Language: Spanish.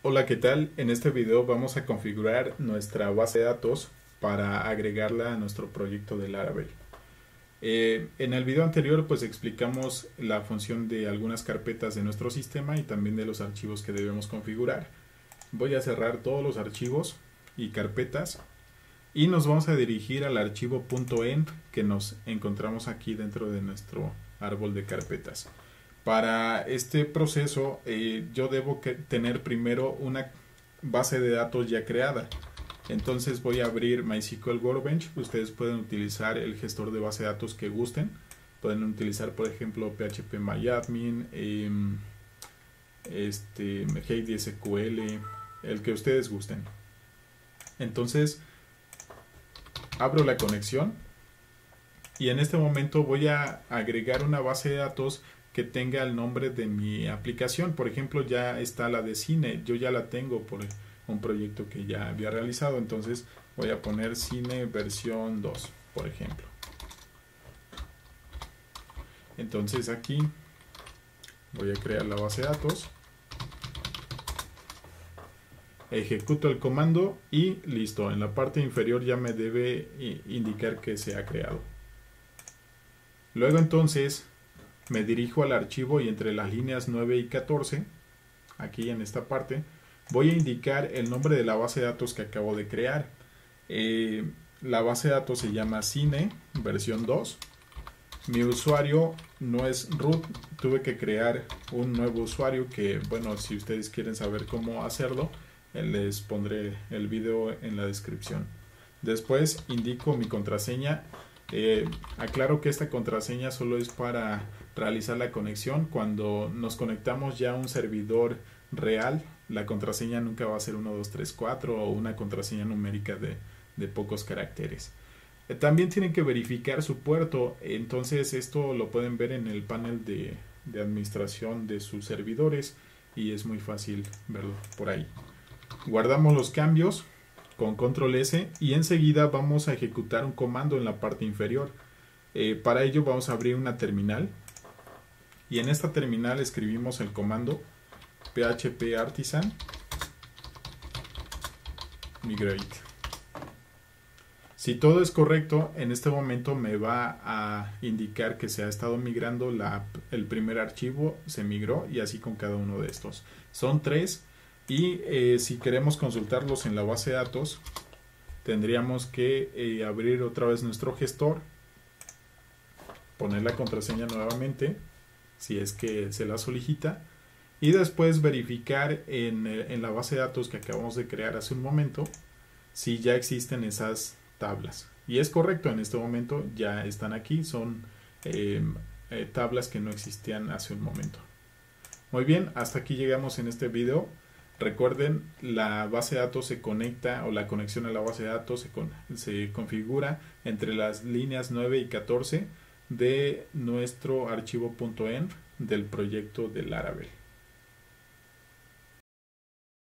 Hola, ¿qué tal? En este video vamos a configurar nuestra base de datos para agregarla a nuestro proyecto de Laravel. En el video anterior pues explicamos la función de algunas carpetas de nuestro sistema y también de los archivos que debemos configurar. Voy a cerrar todos los archivos y carpetas y nos vamos a dirigir al archivo .env que nos encontramos aquí dentro de nuestro árbol de carpetas. Para este proceso yo debo tener primero una base de datos ya creada. Entonces voy a abrir MySQL Workbench. Ustedes pueden utilizar el gestor de base de datos que gusten. Pueden utilizar por ejemplo PHPMyAdmin, HDSQL, el que ustedes gusten. Entonces abro la conexión y en este momento voy a agregar una base de datos que tenga el nombre de mi aplicación. Por ejemplo, ya está la de cine, yo ya la tengo por un proyecto que ya había realizado, entonces voy a poner cine versión 2, por ejemplo. Entonces aquí voy a crear la base de datos, ejecuto el comando y listo. En la parte inferior ya me debe indicar que se ha creado. Luego entonces me dirijo al archivo y entre las líneas 9 y 14, aquí en esta parte, voy a indicar el nombre de la base de datos que acabo de crear. La base de datos se llama Cine versión 2. Mi usuario no es root, tuve que crear un nuevo usuario que, bueno, si ustedes quieren saber cómo hacerlo, les pondré el video en la descripción. Después indico mi contraseña. Aclaro que esta contraseña solo es para realizar la conexión. Cuando nos conectamos ya a un servidor real, la contraseña nunca va a ser 1234 o una contraseña numérica de pocos caracteres. También tienen que verificar su puerto. Entonces esto lo pueden ver en el panel de administración de sus servidores y es muy fácil verlo por ahí. Guardamos los cambios con control S y enseguida vamos a ejecutar un comando en la parte inferior. Para ello vamos a abrir una terminal y en esta terminal escribimos el comando php artisan migrate. Si todo es correcto, en este momento me va a indicar que se ha estado migrando el primer archivo, se migró y así con cada uno de estos. Son 3 y si queremos consultarlos en la base de datos, tendríamos que abrir otra vez nuestro gestor, poner la contraseña nuevamente, si es que se la solicita, y después verificar en la base de datos que acabamos de crear hace un momento, si ya existen esas tablas. Y es correcto, en este momento ya están aquí, son tablas que no existían hace un momento. Muy bien, hasta aquí llegamos en este video. Recuerden, la base de datos se conecta, o la conexión a la base de datos se configura entre las líneas 9 y 14 de nuestro archivo .env del proyecto de Laravel.